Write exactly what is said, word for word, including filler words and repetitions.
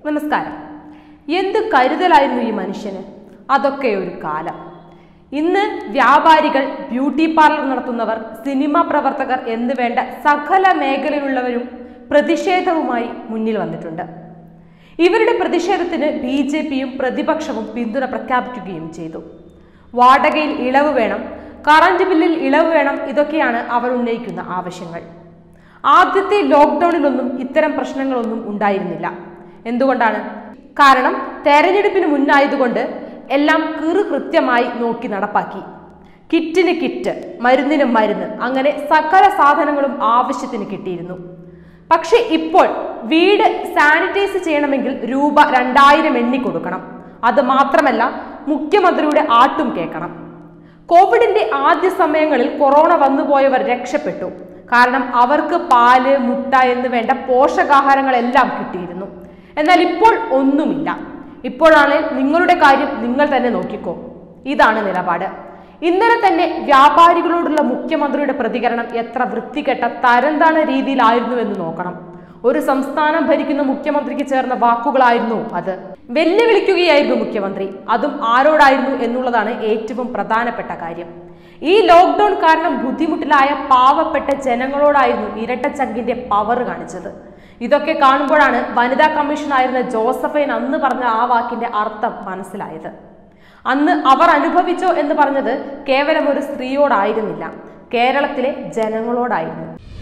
നമസ്കാരം. എന്ത് കരുതലായിരുന്നു ഈ മനുഷ്യന്. അതൊക്കെ ഒരു കാലം. ഇന്ന് വ്യാപാരികൾ, ബ്യൂട്ടി പാർലർ നടത്തുന്നവർ, സിനിമാ പ്രവർത്തകർ എന്ന് വേണ്ട സകല മേഖലയിലുള്ളവരും പ്രതിഷേധവുമായി മുന്നിൽ വന്നിട്ടുണ്ട്. ഇവരുടെ പ്രതിഷേധത്തിന് ബി ജെ പിയും പ്രതിപക്ഷവും പിന്തുണ പ്രഖ്യാപിക്കുകയും ചെയ്തു. വാടകയിൽ ഇളവ് വേണം, കറന്റ് ബില്ലിൽ ഇളവ് വേണം, ഇതൊക്കെയാണ് അവർ ഉന്നയിക്കുന്ന ആവശ്യങ്ങൾ. ആദ്യത്തെ ലോക്ക്ഡൌണിലൊന്നും ഇത്തരം പ്രശ്നങ്ങളൊന്നും ഉണ്ടായിരുന്നില്ല. എന്തുകൊണ്ടാണ്? കാരണം തെരഞ്ഞെടുപ്പിന് മുന്നായതുകൊണ്ട് എല്ലാം കീറു കൃത്യമായി നോക്കി നടപ്പാക്കി. കിറ്റിന് കിറ്റ്, മരുന്നിന് മരുന്ന്, അങ്ങനെ സകല സാധനങ്ങളും ആവശ്യത്തിന് കിട്ടിയിരുന്നു. പക്ഷെ ഇപ്പോൾ വീട് സാനിറ്റൈസ് ചെയ്യണമെങ്കിൽ രൂപ രണ്ടായിരം എണ്ണി കൊടുക്കണം. അത് മാത്രമല്ല, മുഖ്യമന്ത്രിയുടെ ആട്ടും കേൾക്കണം. കോവിഡിന്റെ ആദ്യ സമയങ്ങളിൽ കൊറോണ വന്നുപോയവർ രക്ഷപ്പെട്ടു. കാരണം അവർക്ക് പാല്, മുട്ട എന്ന് വേണ്ട പോഷകാഹാരങ്ങളെല്ലാം കിട്ടിയിരുന്നു. എന്നാൽ ഇപ്പോൾ ഒന്നുമില്ല. ഇപ്പോഴാണ് നിങ്ങളുടെ കാര്യം നിങ്ങൾ തന്നെ നോക്കിക്കോ. ഇതാണ് നിലപാട്. ഇന്നലെ തന്നെ വ്യാപാരികളോടുള്ള മുഖ്യമന്ത്രിയുടെ പ്രതികരണം എത്ര വൃത്തികെട്ട തരംതാണ രീതിയിലായിരുന്നു എന്ന് നോക്കണം. ഒരു സംസ്ഥാനം ഭരിക്കുന്ന മുഖ്യമന്ത്രിക്ക് ചേർന്ന വാക്കുകളായിരുന്നു അത്. വെല്ലുവിളിക്കുകയായിരുന്നു മുഖ്യമന്ത്രി. അതും ആരോടായിരുന്നു എന്നുള്ളതാണ് ഏറ്റവും പ്രധാനപ്പെട്ട കാര്യം. ഈ ലോക്ക്ഡൌൺ കാരണം ബുദ്ധിമുട്ടിലായ പാവപ്പെട്ട ജനങ്ങളോടായിരുന്നു ഇരട്ടച്ചങ്കിന്റെ പവർ കാണിച്ചത്. ഇതൊക്കെ കാണുമ്പോഴാണ് വനിതാ കമ്മീഷനായിരുന്ന ജോസഫൈൻ അന്ന് പറഞ്ഞ ആ വാക്കിന്റെ അർത്ഥം മനസ്സിലായത്. അന്ന് അവർ അനുഭവിച്ചോ എന്ന് പറഞ്ഞത് കേവലം ഒരു സ്ത്രീയോടായിരുന്നില്ല, കേരളത്തിലെ ജനങ്ങളോടായിരുന്നു.